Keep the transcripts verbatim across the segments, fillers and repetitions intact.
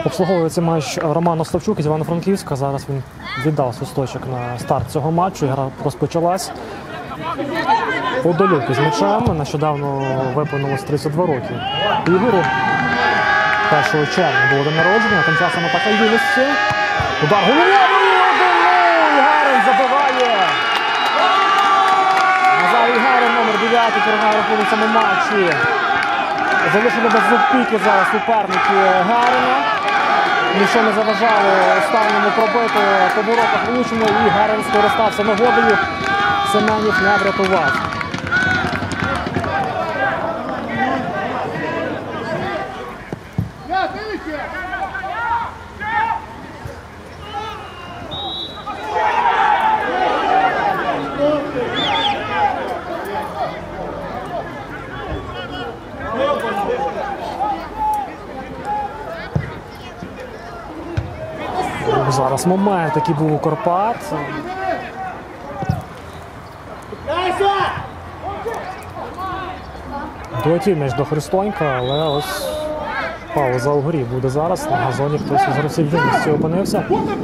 Обслуговує цей матч Роман Остапчук із Івано-Франківська. Зараз він віддав свисточок на старт цього матчу. Гра розпочалась. Подолюк із м'ячем. Нещодавно виповнилось тридцять два роки. Ігору першого червня було день народження. Тим часом атака юності. Удар головою! Гарин забиває! Назарій Гарин, номер дев'ятий, переграє в цьому матчі. Залишили без зубпіки зараз суперники Гарина. Нічого не заважало останньому пробити по воротах влучно, і Гарин скористався нагодою. Семенів не врятував. Зараз момент, який був у Карпат. Долетів м'яч до Христонька, але ось пауза у грі буде зараз. На газоні хтось із гравців юності опинився.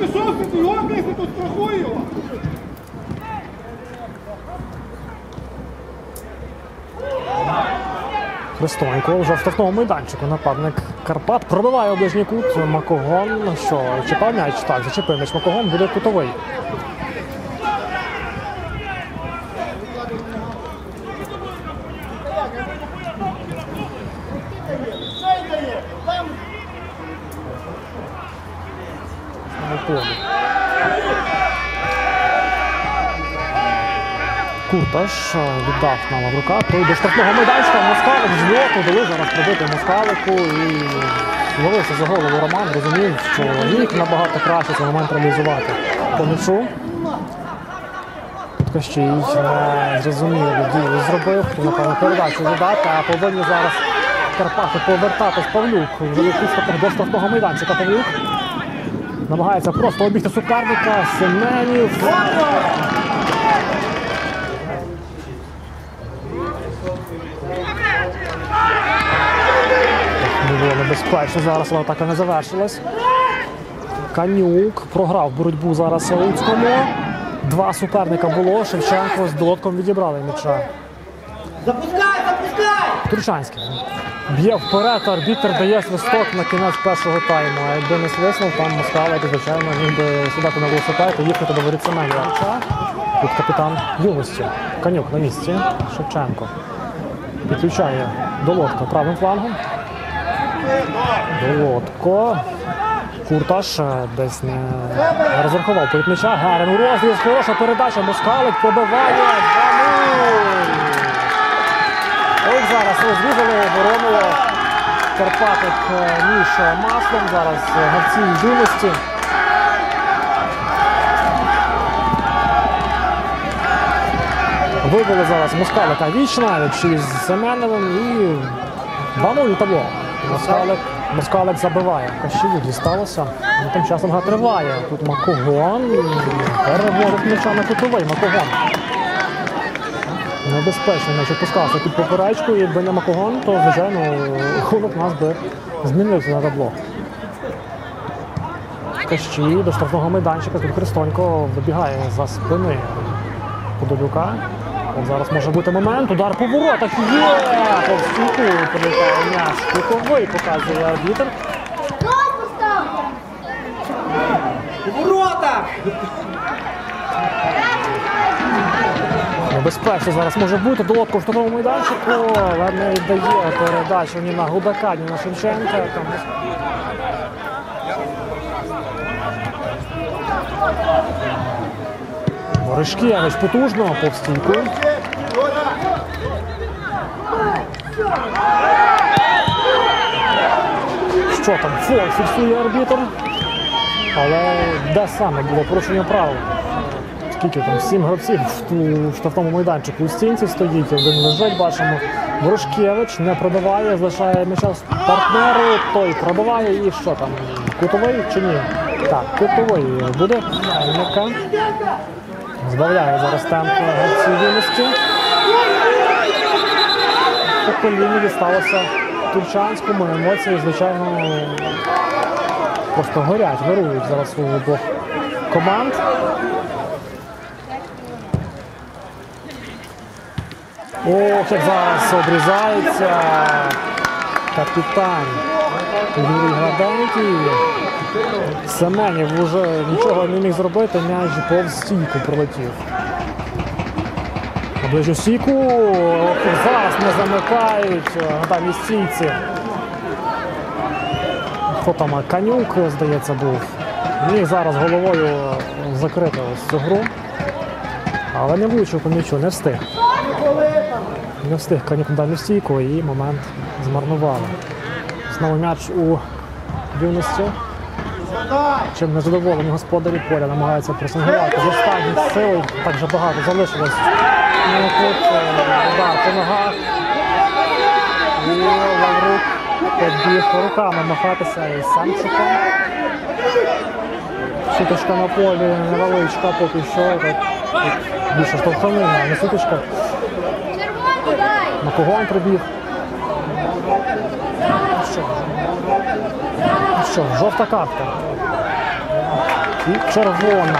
Христонько вже в штрафному майданчику. Нападник Карпат пробиває у ближній кут. Макогон, що, чіпав м'яч? Так, зачепив м'яч Макогон, буде кутовий. Курташ віддав на Лаврука, той до штрафного майданчика, Москалик з льоту дали зараз пробити Москалику і ловився за голову Роман, розумів, що міг набагато краще цей момент реалізувати по м'ячу. Кащій не зрозуміло дію зробив, напевно, передачу віддати, а повинні зараз Карпати повертатись. Павлюк вже відпустив до штрафного майданчика. Павлюк намагається просто обігти суперника. Семенів. Не було небезпечно зараз, але атака не завершилась. Канюк програв боротьбу зараз Луцькому. Два суперника було, Шевченко з Долотком відібрали м'яча. Запускай, запускай! Турчанський б'є вперед, арбітр дає свисток на кінець першого тайму. А якби не свиснув, там Москалик, звичайно, міг би сідати на велосипед і їхати до воріт Семенова. Тут капітан юності. Канюк на місці. Шевченко підключає Долотка правим флангом. Долотко. Курташ десь не розрахував перед м'яча. Гарин у розріз. Хороша передача. Москалик пробиває. два-нуль. Ось зараз розрізали, оборонило Карпатик між маслом. Зараз гравці юності. Вивели зараз Москалика віч-навіч із Семеновим і два-нуль табло. Москалик, Москалик забиває. Кащію дісталося. Тим часом гра триває. Тут Макогон переводить м'яча на кутовий. Макогон. Небезпечно, наче пускався під поперечку, і якби не Макогон, то, звичайно, рахунок нас би змінився на табло. Кащій до штрафного майданчика, тут Христонько вибігає за спини Подолюка. От зараз може бути момент, удар по воротах, є! По стійку прилітає м'яч, кутовий показує арбітр. Ворота! Небезпечно зараз може бути, Долотко в штрафному майданчику, але не дає передачу ні на Гудака, ні на Шевченка. Там... Боришкевич потужно, по стійку. Що там, фол фіксує арбітр, але де саме було порушення правил? Скільки там, сім гравців в штрафному майданчику у стінці стоїть, один лежить, бачимо. Боришкевич не пробиває, залишає м'яча партнеру, той пробиває і що там, кутовий чи ні? Так, кутовий буде. М'яка. Збавляє зараз темп гравців юності. По коліні дісталося Турчанському, емоції, звичайно, просто горять, вирують зараз у обох команд. Ох, як зараз обрізається капітан Юрій Гладенький. Семенів вже нічого не міг зробити, м'яч повз стійку пролетів. На ближню стійку, зараз не замикають на даній стійці. Хто там, Канюк, здається, був. Міг зараз головою закрити ось цю гру. Але не влучив по м'ячу, не встиг. Не встиг Канюк на дальню стійку і момент змарнували. Знову м'яч у Юності. Чим незадоволені господарі поля намагаються пресингувати з останніх сил. Так же багато залишилось. Ну, тут удар по ногах. І Лаврук побіг руками махатися із Самчуком. Сутичка на полі невеличка поки що. Так, більше штовханина, а не сутичка. На кого він прибіг? Що? Що? Жовта картка. І червона.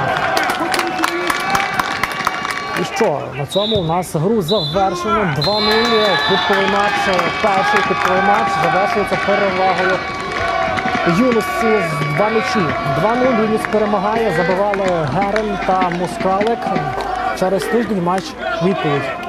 І що? На цьому у нас гру завершено. два нуль. Кубковий матч, перший кубковий матч завершується перевагою Юності з два м'ячі. два нуль Юність перемагає, забивали Герель та Москалик. Через тиждень матч відповідь.